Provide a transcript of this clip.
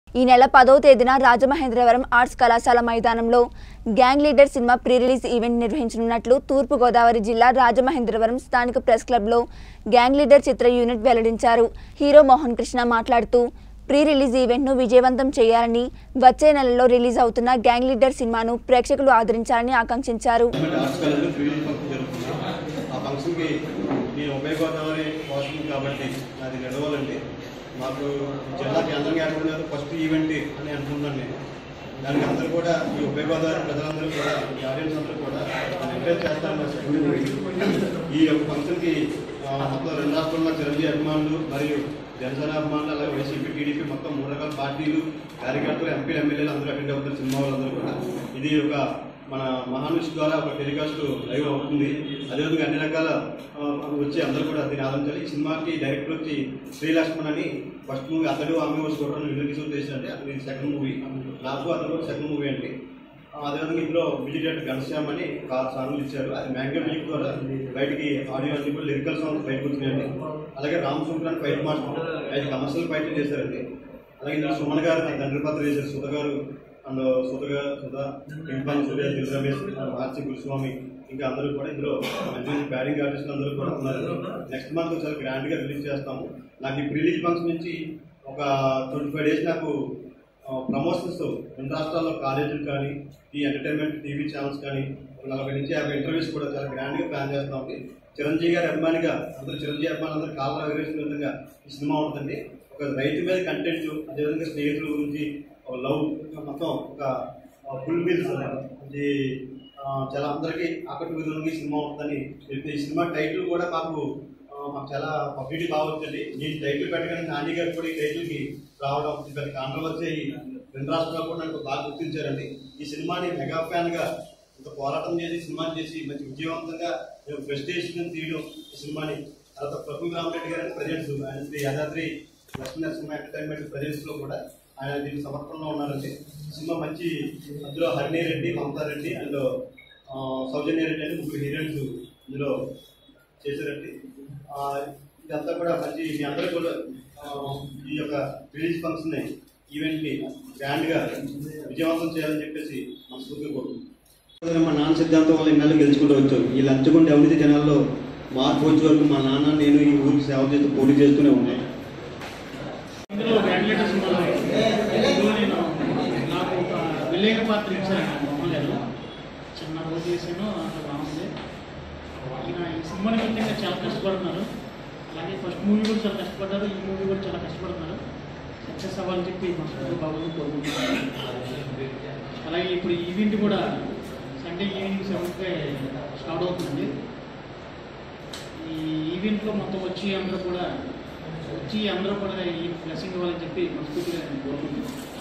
ఈ నెల 10వ తేదీన రాజమహేంద్రవరం ఆర్ట్స్ కళాశాల మైదానంలో గ్యాంగ్ లీడర్ సినిమా ప్రీ రిలీజ్ ఈవెంట్ నిర్వహించనున్నట్లు తూర్పు గోదావరి జిల్లా రాజమహేంద్రవరం స్థానిక ప్రెస్ క్లబ్లో గ్యాంగ్ లీడర్ చిత్ర యూనిట్ వెల్లడించారు. హీరో మోహన్ కృష్ణ మాట్లాడుతూ ప్రీ రిలీజ్ ఈవెంట్ను విజయవంతం చేయాలని, వచ్చే నెలలో రిలీజ్ అవుతున్న గ్యాంగ్ లీడర్ సినిమాను ప్రేక్షకులు ఆదరించాలని ఆకాంక్షించారు. మాకు జిల్లా కేంద్రంగా ఏర్పడిన ఫస్ట్ ఈవెంట్ అని అనుకుంటున్నాను నేను. దానికి అందరూ కూడా ఈ ఉభయ గోదావరి ప్రజలందరూ కూడా ఆడియన్స్ అందరూ కూడా ఎంకరేజ్ చేస్తారని. ఈ యొక్క ఫంక్షన్కి మొత్తం 2 రాష్ట్రాల్లో చిరంజీవి అభిమానులు మరియు జనసేన అభిమానులు, అలాగే వైసీపీ, టీడీపీ మొత్తం 3 రకాల పార్టీలు, కార్యకర్తలు, ఎంపీలు, ఎమ్మెల్యేలు అందరూ అటెండ్ అవుతారు. సినిమా వాళ్ళందరూ కూడా ఇది ఒక మన మహానుష్ ద్వారా ఒక టెలికాస్ట్ లైవ్ అవుతుంది. అదేవిధంగా అన్ని రకాల వచ్చి అందరూ కూడా దీన్ని ఆలోచించాలి. ఈ సినిమాకి డైరెక్టర్ వచ్చి శ్రీలక్ష్మణ్ అని ఫస్ట్ మూవీ అతడు ఆమె చూడడం వినియోగించడం చేసినట్టే అది సెకండ్ మూవీ. నాకు అతడు సెకండ్ మూవీ అండి. అదేవిధంగా ఇందులో మ్యూజిక్ డైరెక్టర్ ఘనశ్యామ్ అని సాంగ్లు ఇచ్చారు. అది మ్యాంగో మ్యూజిక్ ద్వారా బయటికి ఆడియో అన్ని కూడా లిరికల్ సాంగ్స్ బయటకు వచ్చినాయండి. అలాగే రామ్ సుంకరాన్ని ఫైట్ మాస్టర్ 5 కమర్షియల్ ఫైట్లు చేశారండి. అలాగే ఇందులో సుమన్ గారు తండ్రి పాత్ర చేశారు. సుధ గారు అండ్ సుధా ఇంపాన్ సూర్య, దిల్ రమేష్, ఆర్చి గురుస్వామి ఇంకా అందరూ కూడా ఇందులో మంచి బ్యాటింగ్ ఆర్టిస్టులు అందరూ కూడా ఉన్నారు. నెక్స్ట్ మంత్ చాలా గ్రాండ్గా రిలీజ్ చేస్తాము. నాకు ఈ ప్రీలీజ్ ఫంక్షన్ నుంచి ఒక 25 డేస్ నాకు ప్రమోషన్స్ 2 రాష్ట్రాల్లో కాలేజీలు కానీ, ఈ ఎంటర్టైన్మెంట్ టీవీ ఛానల్స్ కానీ 40 నుంచి 50 ఇంటర్వ్యూస్ కూడా చాలా గ్రాండ్గా ప్లాన్ చేస్తామండి. చిరంజీవి గారి అభిమానిగా అందరూ చిరంజీవి అభిమానులు అందరూ కాళ్ళ ఎగరేసిన విధంగా ఈ సినిమా ఉంటుందండి. ఒక రైతు మీద కంటెంట్, అదేవిధంగా స్నేహితుల గురించి లవ్ మొత్తం ఒక ఫుల్ మీల్స్ ఇది చాలా అందరికీ ఆకట్టుకునే విధంగా ఈ సినిమా ఉంటుందని. ఈ సినిమా టైటిల్ కూడా మాకు చాలా పబ్లిసిటీ బాగా వచ్చింది. ఈ టైటిల్ పెట్టగానే నాని గారు కూడా ఈ టైటిల్కి రావడం పెద్ద కాంట్రవర్సీ 2 రాష్ట్రాల్లో కూడా నాకు బాగా గుర్తించారండి. ఈ సినిమాని మెగా ఫ్యాన్గా ఇంత పోరాటం చేసి సినిమాని చేసి మంచి విజయవంతంగా ప్రెస్టేషన్ తీయడం ఈ సినిమాని. తర్వాత ప్రఫుల్ రామరెడ్డి గారు ప్రజెంట్స్ ఆయన శ్రీ యాదాద్రి లక్ష్మీనరసింహ ఎంటర్టైన్మెంట్ ప్రజెంట్స్లో కూడా ఆయన దీనికి సమర్పణలో ఉన్నారండి. సినిమా మంచి అందులో హరిణి రెడ్డి, మమతా రెడ్డి అండ్ సౌజన్య రెడ్డి అని 3 హీరోయిన్స్ ఇందులో చేశారండి. ఇదంతా కూడా మంచి మీ అందరూ కూడా ఈ యొక్క రిలీజ్ ఫంక్షన్ ఈవెంట్ని గ్రాండ్గా విజయవంతం చేయాలని చెప్పేసి మనస్ఫూర్తిగా కోరుకుంటున్నాం. మా నాన్న సిద్ధాంతం వల్ల ఇన్నాళ్ళు గెలుచుకుంటూ వచ్చాం. ఈ లంచుకుంటే అవినీతి జనాల్లో మార్పు వచ్చే వరకు మా నాన్న నేను ఈ ఊరికి సేవ చేస్తూ పోటీ చేస్తూనే ఉన్నాను. నాకు ఒక విలేక పాత్ర ఇచ్చారు మోహన్ గారు. చిన్న రోజు చేశాను, అంత బాగుంది. ఈయన ఈ సినిమాని ముఖ్యంగా చాలా కష్టపడుతున్నారు. అలాగే ఫస్ట్ మూవీ కూడా చాలా కష్టపడ్డారు, ఈ మూవీ కూడా చాలా కష్టపడుతున్నారు. సక్సెస్ అవ్వాలని చెప్పి మనసు బాగుంది కోరుకుంటున్నారు. అలాగే ఇప్పుడు ఈవెంట్ కూడా సండే ఈవినింగ్ 7కి స్టార్ట్ అవుతుంది. ఈ ఈవెంట్లో మొత్తం అందరూ కూడా ఈ బ్లెస్సింగ్ ఇవ్వాలని చెప్పి మనస్ఫూర్తిగా నేను కోరుకుంటున్నాను.